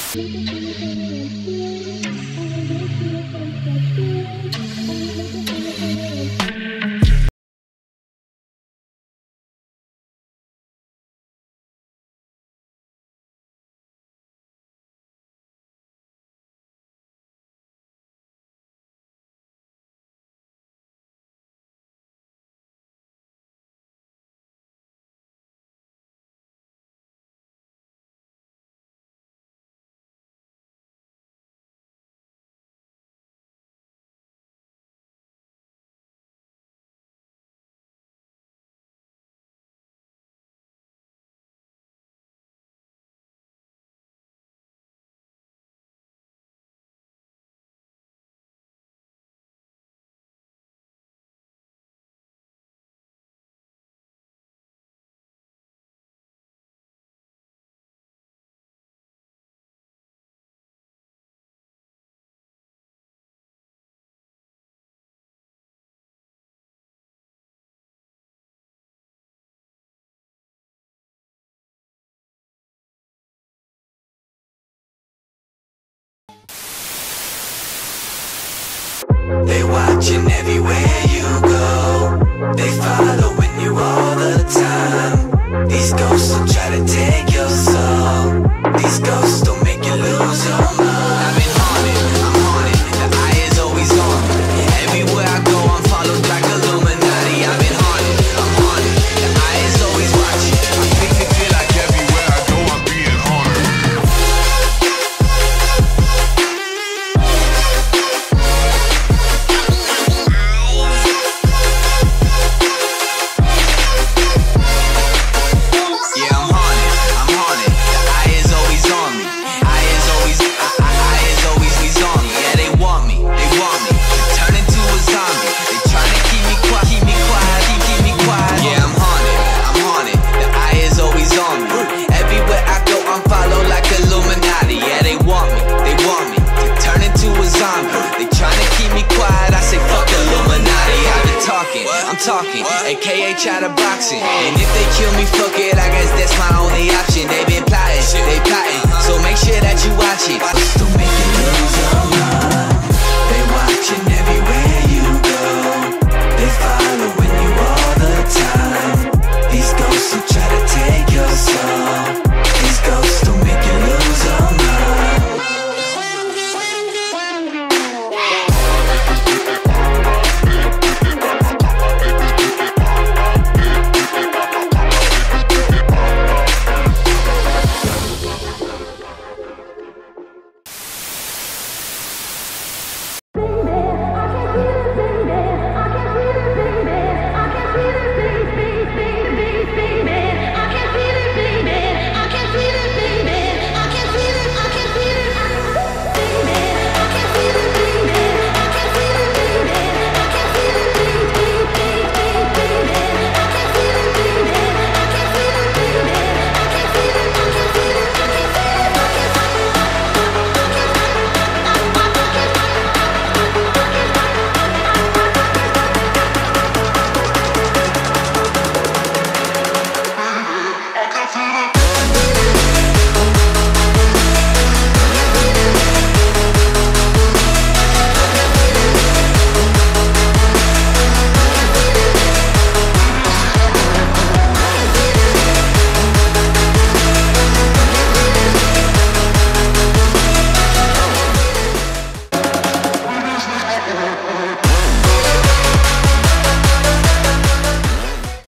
They watching everywhere you go. They following you all the time. These ghosts will try to take your soul. These ghosts don't make you lose your mind. I've been haunted, I'm haunted. The eye is always on me. Everywhere I go, I'm followed like Illuminati. I've been haunted, I'm haunted. The eye is always watching. I feel like everywhere I go, I'm being haunted. I'm talking, aka chatterboxing. And if they kill me, fuck it,